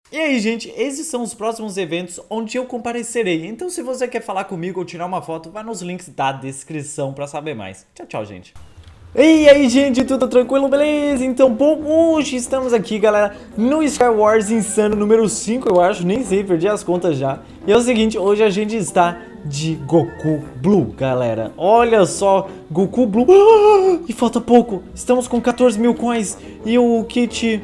E aí, gente, esses são os próximos eventos onde eu comparecerei. Então, se você quer falar comigo ou tirar uma foto, vá nos links da descrição pra saber mais. Tchau, tchau, gente. E aí, gente, tudo tranquilo, beleza? Então, bom, hoje estamos aqui, galera, no Skywars Insano número 5, eu acho, nem sei, perdi as contas já. E é o seguinte, hoje a gente está de Goku Blue, galera. Olha só, Goku Blue. E falta pouco, estamos com 14 mil coins e o kit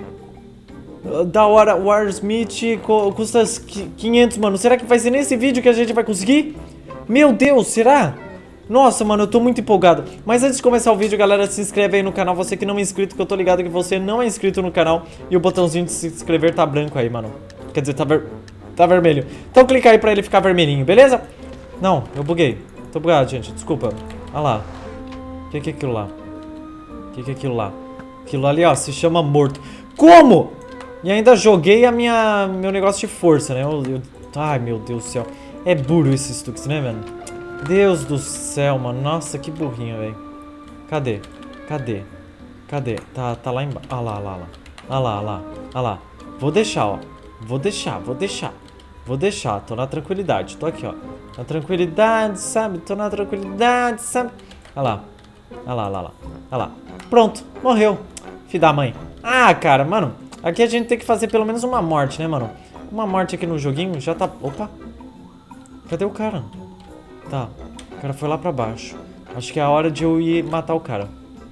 da hora Warsmith custa 500, mano. Será que vai ser nesse vídeo que a gente vai conseguir? Meu Deus, será? Nossa, mano, eu tô muito empolgado. Mas antes de começar o vídeo, galera, se inscreve aí no canal. Você que não é inscrito, que eu tô ligado que você não é inscrito no canal. E o botãozinho de se inscrever tá branco aí, mano. Quer dizer, tá vermelho. Então clica aí pra ele ficar vermelhinho, beleza? Não, eu buguei. Tô bugado, gente, desculpa. Olha lá. O que é aquilo lá? O que é aquilo lá? Aquilo ali, ó, se chama morto. Como? E ainda joguei meu negócio de força, né? Ai, meu Deus do céu. É burro esses Tux, né, mano? Deus do céu, mano. Nossa, que burrinho, velho. Cadê? Cadê? Cadê? Tá lá embaixo. Ah lá, lá, lá. Ah lá, lá. Ah lá. Vou deixar, ó. Vou deixar. Vou deixar. Tô na tranquilidade. Tô aqui, ó. Na tranquilidade, sabe? Tô na tranquilidade, sabe? Ah lá. Ah lá, lá, lá. Ah lá. Pronto. Morreu. Filho da mãe. Ah, cara, mano. Aqui a gente tem que fazer pelo menos uma morte, né, mano? Uma morte aqui no joguinho já tá... Opa! Cadê o cara? Tá, o cara foi lá pra baixo. Acho que é a hora de eu ir matar o cara.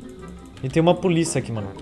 E tem uma polícia aqui, mano.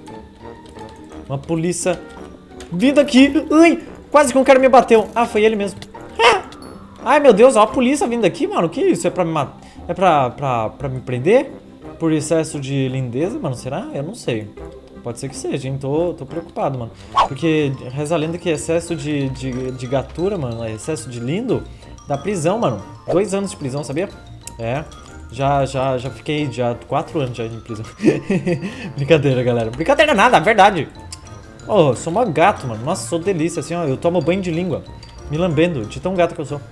Uma polícia vindo aqui. Ai, quase que um cara me bateu. Ah, foi ele mesmo. Ah! Ai, meu Deus, ó, a polícia vindo aqui, mano. Que isso? É pra me matar? É pra me prender? Por excesso de lindeza, mano? Será? Eu não sei. Pode ser que seja, hein? Tô preocupado, mano. Porque reza a lenda que excesso de gatura, mano, excesso de lindo, dá prisão, mano. 2 anos de prisão, sabia? É. Já fiquei 4 anos já em prisão. Brincadeira, galera. Brincadeira nada, é verdade. Oh, sou mó gato, mano. Nossa, sou delícia, assim, ó. Eu tomo banho de língua. Me lambendo, de tão gato que eu sou.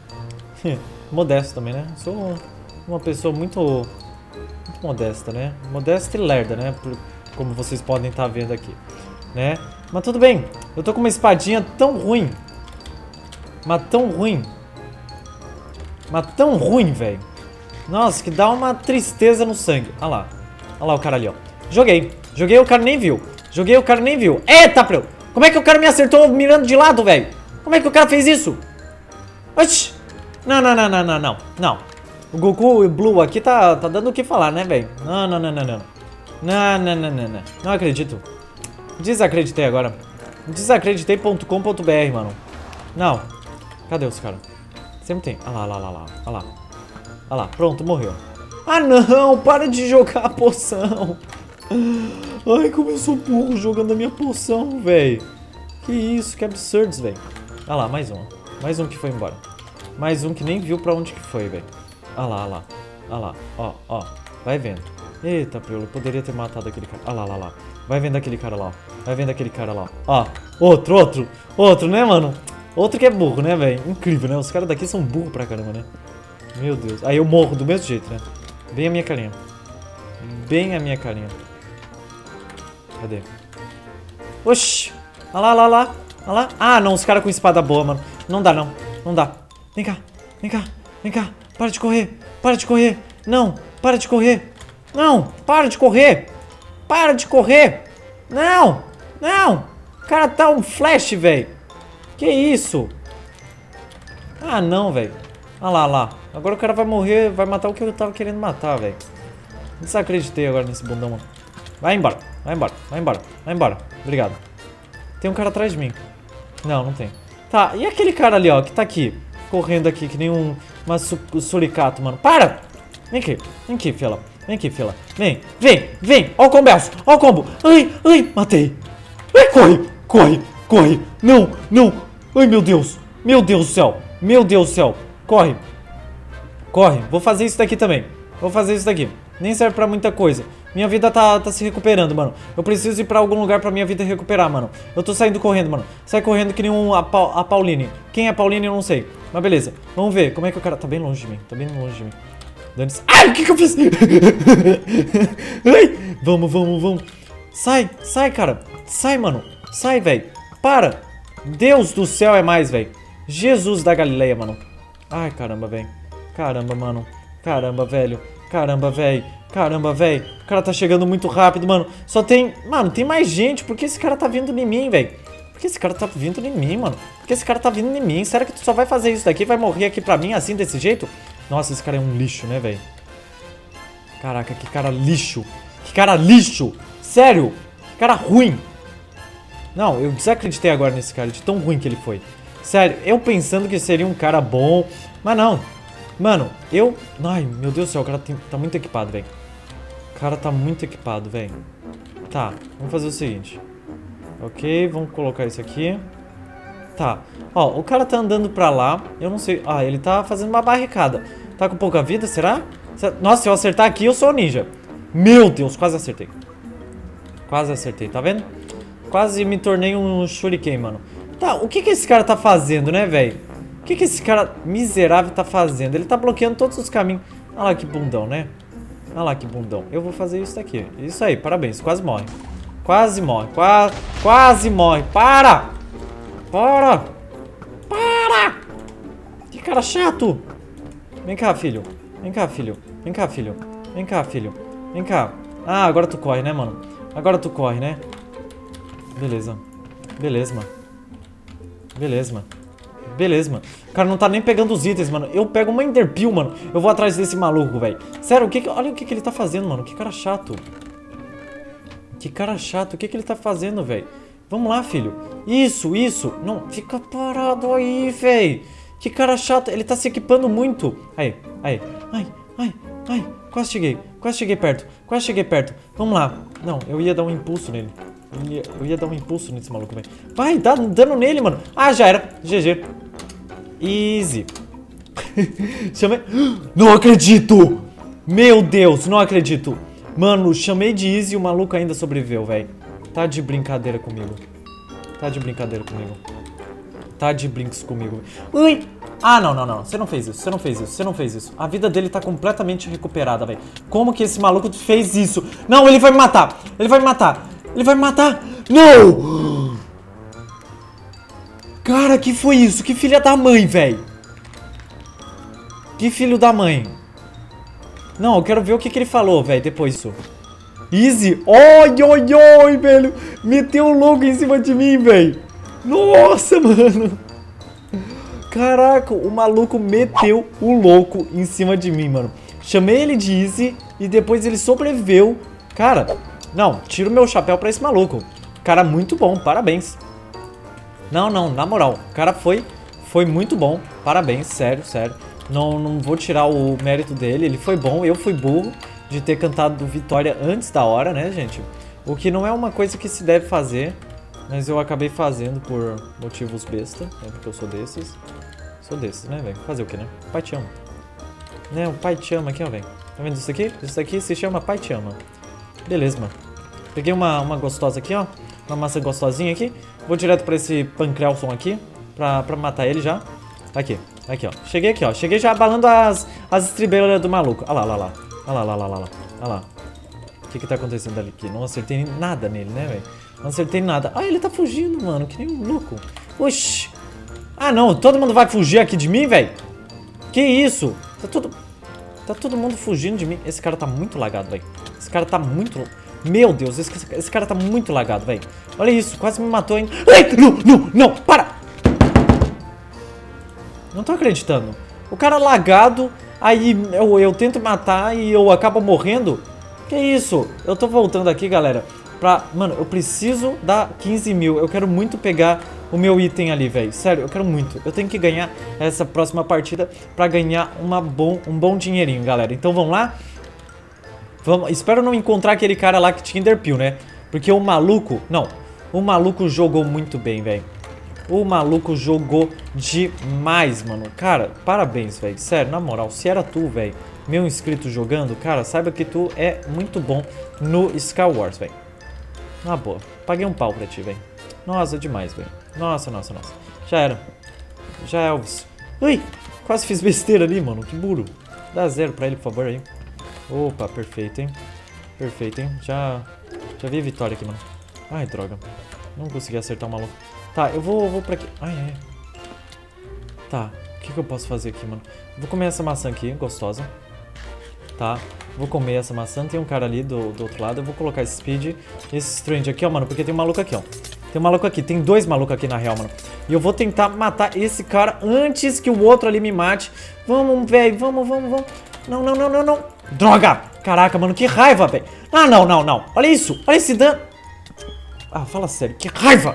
Modesto também, né? Sou uma pessoa muito modesta, né? Modesta e lerda, né? Como vocês podem estar vendo aqui, né? Mas tudo bem. Eu tô com uma espadinha tão ruim. Mas tão ruim. Mas tão ruim, velho. Nossa, que dá uma tristeza no sangue. Olha lá. Olha lá o cara ali, ó. Joguei. Joguei, o cara nem viu. Joguei, o cara nem viu. Eita, preu. Como é que o cara me acertou mirando de lado, velho? Como é que o cara fez isso? Oxi. Não. Não. O Goku Blue aqui tá dando o que falar, né, velho? Não. Não acredito. Desacreditei agora. Desacreditei.com.br, mano. Não. Cadê os caras? Sempre tem. Ah lá. Ah lá. Pronto, morreu. Ah, não. Para de jogar a poção. Ai, como eu sou burro jogando a minha poção, velho. Que isso, que absurdos, velho. Ah lá, mais um. Mais um que foi embora. Mais um que nem viu pra onde que foi, velho. Ah lá. Ó. Vai vendo. Eita, eu poderia ter matado aquele cara. Ah lá. Vai vendo aquele cara lá, ó. Ó, outro, né, mano? Outro que é burro, né, velho? Incrível, né? Os caras daqui são burros pra caramba, né? Meu Deus. Aí eu morro do mesmo jeito, né? Bem a minha carinha. Cadê? Oxi. Ah lá. Ah, não, os caras com espada boa, mano. Não dá. Vem cá. Para de correr. Não, para de correr. Não, para de correr. Não. O cara tá um flash, velho. Que isso? Ah, não, velho. Ah lá. Agora o cara vai morrer, vai matar o que eu tava querendo matar, velho. Desacreditei agora nesse bundão, mano. Vai embora. Obrigado. Tem um cara atrás de mim. Não tem. Tá, e aquele cara ali, ó, que tá aqui. Correndo aqui, que nem uma suricato, mano. Para! Vem aqui, fela. Vem. Ó o combo. Ai, matei. Ai, corre. Não. Ai, meu Deus do céu. Corre. Vou fazer isso daqui também. Nem serve pra muita coisa. Minha vida tá se recuperando, mano. Eu preciso ir pra algum lugar pra minha vida recuperar, mano. Eu tô saindo correndo, mano. Sai correndo que nem a Pauline. Quem é a Pauline eu não sei. Mas beleza. Vamos ver como é que o cara... Tá bem longe de mim. Dane-se. Ai, o que eu fiz? Ai, vamos. Sai, cara. Sai, mano. Sai, velho. Para. Deus do céu, é mais, velho. Jesus da Galileia, mano. Ai, caramba, velho. Caramba, mano. Caramba, velho. Caramba, velho. Caramba, velho. O cara tá chegando muito rápido, mano. Só tem... Mano, tem mais gente. Por que esse cara tá vindo em mim, velho? Por que esse cara tá vindo em mim, mano? Por que esse cara tá vindo em mim? Será que tu só vai fazer isso daqui e vai morrer aqui pra mim assim, desse jeito? Nossa, esse cara é um lixo, né, velho? Caraca, que cara lixo. Que cara lixo. Sério. Que cara ruim. Não, eu desacreditei agora nesse cara, de tão ruim que ele foi. Sério, eu pensando que seria um cara bom, mas não. Mano, eu... Ai, meu Deus do céu, o cara tá muito equipado, velho. O cara tá muito equipado, velho. Tá, vamos fazer o seguinte. Ok, vamos colocar isso aqui. Tá, ó, o cara tá andando pra lá. Eu não sei... Ah, ele tá fazendo uma barricada. Tá com pouca vida, será? Nossa, se eu acertar aqui, eu sou ninja. Meu Deus, quase acertei. Quase acertei, tá vendo? Quase me tornei um shuriken, mano. Tá, o que que esse cara tá fazendo, né, velho? O que que esse cara miserável tá fazendo? Ele tá bloqueando todos os caminhos. Olha lá que bundão, né? Olha lá que bundão. Eu vou fazer isso daqui. Isso aí, parabéns. Quase morre. Quase morre. Quase morre. Para! Para! Para! Que cara chato! Vem cá, filho. Vem cá, filho. Vem cá, filho. Vem cá, filho. Vem cá. Ah, agora tu corre, né, mano? Agora tu corre, né? Beleza. Beleza, mano. Beleza, mano. Beleza, mano. O cara não tá nem pegando os itens, mano. Eu pego uma Enderpeel, mano. Eu vou atrás desse maluco, velho. Sério, olha o que ele tá fazendo, mano. Que cara chato. Que cara chato. O que ele tá fazendo, velho? Vamos lá, filho. Isso, isso. Não, fica parado aí, velho. Que cara chato. Ele tá se equipando muito. Aí, aí. Ai, ai, ai. Quase cheguei. Quase cheguei perto. Quase cheguei perto. Vamos lá. Não, eu ia dar um impulso nele. Eu ia dar um impulso nesse maluco, velho. Vai, dá dano nele, mano. Ah, já era. GG. Easy. Chamei... Não acredito! Meu Deus, não acredito. Mano, chamei de easy e o maluco ainda sobreviveu, velho. Tá de brincadeira comigo. Tá de brincadeira comigo. Tá de brinks comigo. Ui! Ah, não, não, não. Você não fez isso, você não fez isso, você não fez isso. A vida dele tá completamente recuperada, velho. Como que esse maluco fez isso? Não, ele vai me matar. Ele vai me matar. Ele vai me matar. Não! Cara, que foi isso? Que filha da mãe, velho. Que filho da mãe. Não, eu quero ver o que ele falou, velho, depois disso. Easy. Oi, oi, oi, velho. Meteu o louco em cima de mim, velho. Nossa, mano. Caraca, o maluco meteu o louco em cima de mim, mano. Chamei ele de easy e depois ele sobreviveu. Cara, não, tiro meu chapéu pra esse maluco. Cara, muito bom, parabéns. Não, não, na moral, o cara foi muito bom. Parabéns, sério, sério. Não vou tirar o mérito dele, ele foi bom. Eu fui burro de ter cantado vitória antes da hora, né, gente? O que não é uma coisa que se deve fazer, mas eu acabei fazendo por motivos besta, né, porque eu sou desses. Sou desses, né, velho? Fazer o que, né? Pai te ama. Né, o pai te ama aqui, ó, velho. Tá vendo isso aqui? Isso aqui se chama pai te ama. Beleza, mano. Peguei uma gostosa aqui, ó. Uma massa gostosinha aqui. Vou direto pra esse Pancrelson aqui, pra matar ele já. Aqui, aqui, ó. Cheguei aqui, ó. Cheguei já abalando as estribeiras do maluco. Olha lá, olha lá. Olha lá, olha lá, olha lá. Olha lá. O que tá acontecendo ali aqui? Não acertei nada nele, né, velho? Não acertei nada. Ah, ele tá fugindo, mano. Que nem um louco. Oxi. Ah, não. Todo mundo vai fugir aqui de mim, velho? Que isso? Tá todo mundo fugindo de mim. Esse cara tá muito lagado, velho. Esse cara tá muito... Meu Deus, esse cara tá muito lagado, velho. Olha isso, quase me matou ainda. Ai, não, não, não, para! Não tô acreditando. O cara lagado, aí eu tento matar e eu acabo morrendo. Que isso? Eu tô voltando aqui, galera. Mano, eu preciso dar 15 mil. Eu quero muito pegar o meu item ali, velho. Sério, eu quero muito. Eu tenho que ganhar essa próxima partida pra ganhar um bom dinheirinho, galera. Então vamos lá? Espero não encontrar aquele cara lá que tinha Enderpeel, né? Porque o maluco... Não, o maluco jogou muito bem, velho. O maluco jogou demais, mano. Cara, parabéns, velho. Sério, na moral, se era tu, velho, meu inscrito jogando, cara, saiba que tu é muito bom no Skywars, velho. Na boa. Paguei um pau pra ti, velho. Nossa, demais, velho. Nossa, nossa, nossa. Já era. Já é, Elvis. Ui, quase fiz besteira ali, mano. Que burro. Dá 0 pra ele, por favor, aí. Opa, perfeito, hein? Perfeito, hein? Já vi a vitória aqui, mano. Ai, droga. Não consegui acertar o maluco. Tá, eu vou pra aqui. Ai, ai. Tá, o que eu posso fazer aqui, mano? Vou comer essa maçã aqui, gostosa. Tá, vou comer essa maçã. Tem um cara ali do outro lado. Eu vou colocar esse speed. Esse strange aqui, ó, mano, porque tem um maluco aqui, ó. Tem um maluco aqui, tem dois malucos aqui na real, mano. E eu vou tentar matar esse cara antes que o outro ali me mate. Vamos, velho, vamos. Não. Droga! Caraca, mano, que raiva, velho. Ah, não. Olha isso, olha esse dano. Ah, fala sério, que raiva!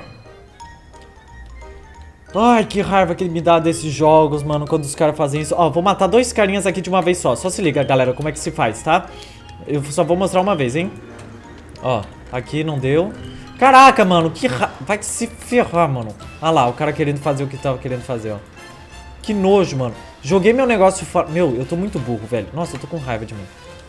Ai, que raiva que me dá desses jogos, mano, quando os caras fazem isso. Ó, vou matar dois carinhas aqui de uma vez só. Só se liga, galera, como é que se faz, tá? Eu só vou mostrar uma vez, hein? Ó, aqui não deu. Caraca, mano, que raiva. Vai se ferrar, mano. Ah lá, o cara querendo fazer o que tava querendo fazer, ó. Que nojo, mano. Joguei meu negócio fora. Meu, eu tô muito burro, velho. Nossa, eu tô com raiva de mim.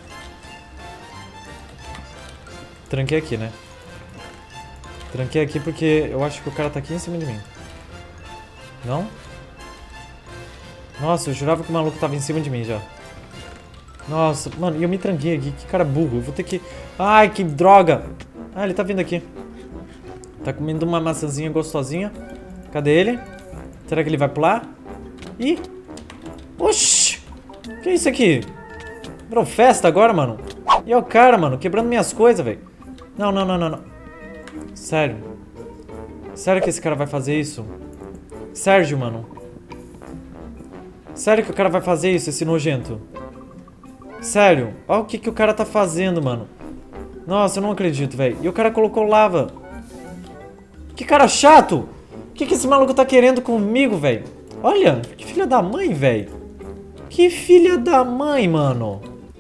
Tranquei aqui, né? Tranquei aqui porque eu acho que o cara tá aqui em cima de mim. Não? Nossa, eu jurava que o maluco tava em cima de mim já. Nossa, mano, e eu me tranquei aqui. Que cara burro. Eu vou ter que... Ai, que droga. Ah, ele tá vindo aqui. Tá comendo uma maçãzinha gostosinha. Cadê ele? Será que ele vai pular? Ih! Oxi! Que é isso aqui? Virou festa agora, mano? E é o cara, mano, quebrando minhas coisas, velho. Não. Sério. Sério que esse cara vai fazer isso? Sérgio, mano. Sério que o cara vai fazer isso, esse nojento? Sério. Olha o que o cara tá fazendo, mano. Nossa, eu não acredito, velho. E o cara colocou lava. Que cara chato. O que esse maluco tá querendo comigo, velho? Olha, que filha da mãe, velho. Que filha da mãe, mano.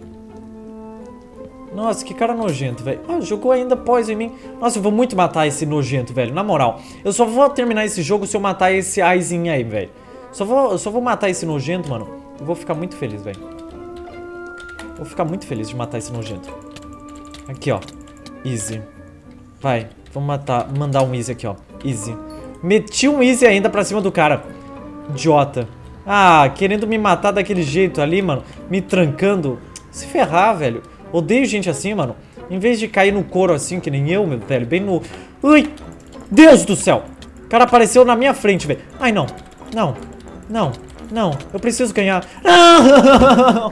Nossa, que cara nojento, velho. Ah, jogou ainda poison em mim. Nossa, eu vou muito matar esse nojento, velho. Na moral, eu só vou terminar esse jogo se eu matar esse Aizinho aí, velho. Eu só vou matar esse nojento, mano. Eu vou ficar muito feliz, velho. Vou ficar muito feliz de matar esse nojento. Aqui, ó. Easy. Vai, vamos mandar um easy aqui, ó. Easy. Meti um easy ainda pra cima do cara. Idiota. Ah, querendo me matar daquele jeito ali, mano. Me trancando. Se ferrar, velho. Odeio gente assim, mano. Em vez de cair no couro assim, que nem eu, meu velho. Bem no... Ui! Deus do céu! O cara apareceu na minha frente, velho. Ai, não. Não. Eu preciso ganhar. Não!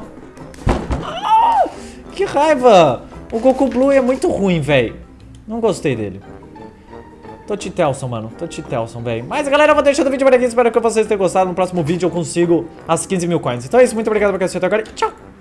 Que raiva! O Goku Blue é muito ruim, velho. Não gostei dele. Tô Titelson, mano. Tô Titelson, velho. Mas, galera, eu vou deixando o vídeo por aqui. Espero que vocês tenham gostado. No próximo vídeo eu consigo as 15 mil coins. Então é isso. Muito obrigado por assistir até agora. Tchau!